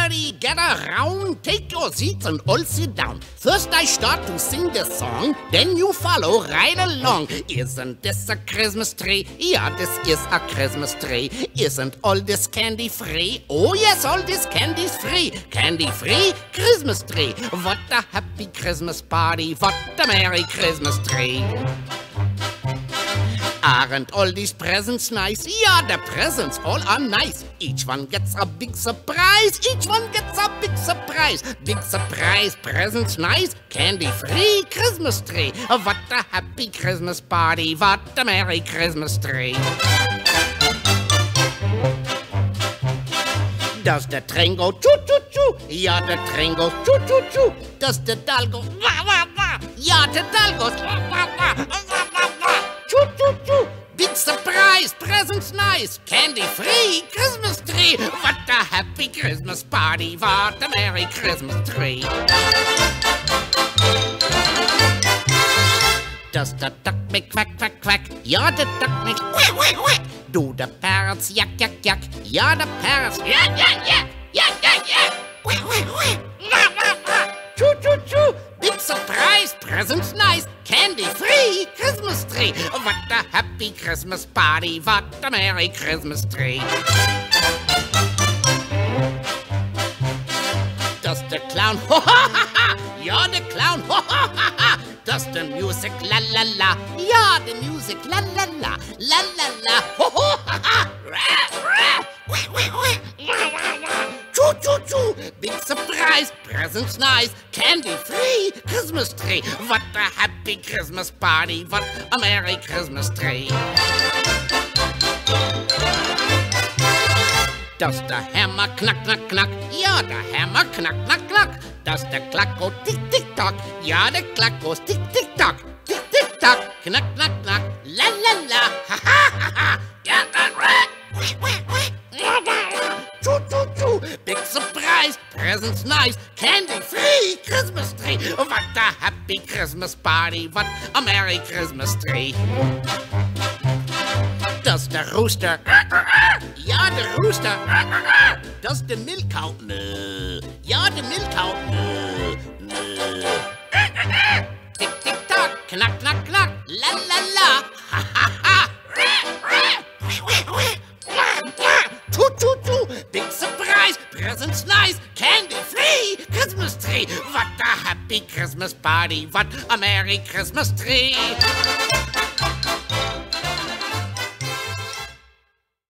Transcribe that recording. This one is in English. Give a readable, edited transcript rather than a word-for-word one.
Everybody get around, take your seats and all sit down. First I start to sing the song, then you follow right along. Isn't this a Christmas tree? Yeah, this is a Christmas tree. Isn't all this candy free? Oh yes, all this candy's free. Candy free Christmas tree. What a happy Christmas party. What a merry Christmas tree. Aren't all these presents nice? Yeah, the presents all are nice. Each one gets a big surprise. Each one gets a big surprise. Big surprise, presents nice. Candy-free Christmas tree. What a happy Christmas party. What a merry Christmas tree. Does the train go choo-choo-choo? Yeah, the train goes choo-choo-choo. Does the doll go wah-wah-wah? Yeah, the doll goes wah-wah-wah. Choo-choo-choo. Big surprise, presents nice. Candy-free Christmas tree. What a happy Christmas party. What a merry Christmas tree. Does the duck make quack, quack, quack? Yeah, the duck makes quack, quack, quack. Do the parrots yak, yak, yak? Yeah, the parrots yak, yak, yak, yak, yak, yak. Quack, quack, quack. Wah, wah, wah. Choo, choo, choo. Big surprise, presents nice. Candy-free Christmas tree. What a happy Christmas party. What a merry Christmas tree. Does the clown ho ha ha ha? Yeah, the clown ho ha ha ha. Does the music la la la? Yeah, the music la la la. La la la ho ho ha ha. Rah, rah. Wah, wah, wah. Wah, wah, wah. Choo choo choo. Big surprise, presents nice. Candy-free Christmas tree. What a happy Christmas party. What a merry Christmas tree. Does the hammer knack, knack, knack? Yeah, the hammer knack, knack, knack. Does the clock go tick, tick, tock? Yeah, the clock goes tick, tick, tock. Tick, tick, tock. Knack, knack, knack. La, la, la. Ha, ha, ha, ha. Yeah, that right. Whack, whack, whack. La, la, la. Choo, choo, choo. Big surprise. Presents nice. Candy-free Christmas tree. What a happy Christmas party. What a merry Christmas tree. Does the rooster yeah, the rooster does the milk cow moo? Yeah, the milk cow moo, moo. Tick, tick, tock, knack, knack, knack, la, la, la, ha, ha, ha. Choo, choo, choo, big surprise, presents nice, candy-free Christmas tree. What a happy Christmas party, what a merry Christmas tree.